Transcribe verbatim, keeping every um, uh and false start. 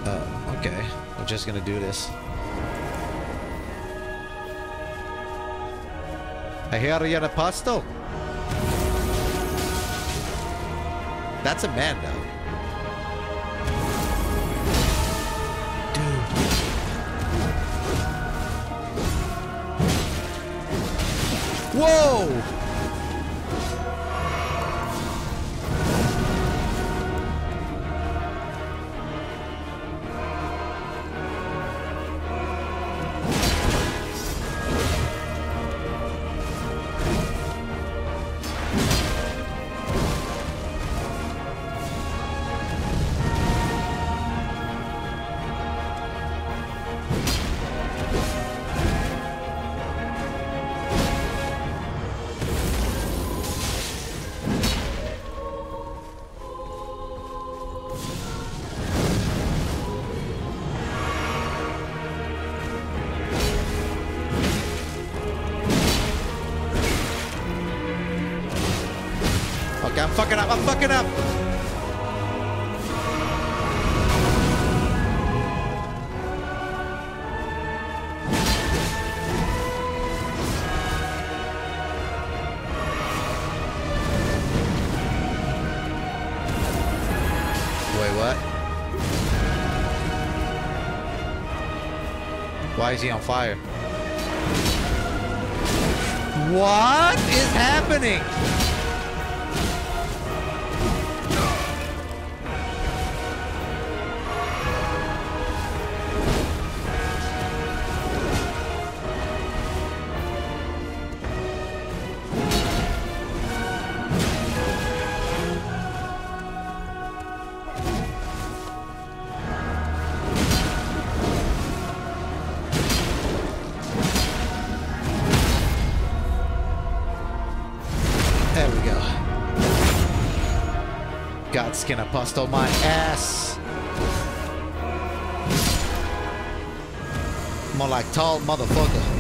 Oh, okay. We're just gonna do this. I hear you're an apostle. That's a man, though. Whoa! I'm fucking up, I'm fucking up! Wait, what? Why is he on fire? What is happening? Godskin Apostle my ass. More like tall motherfucker.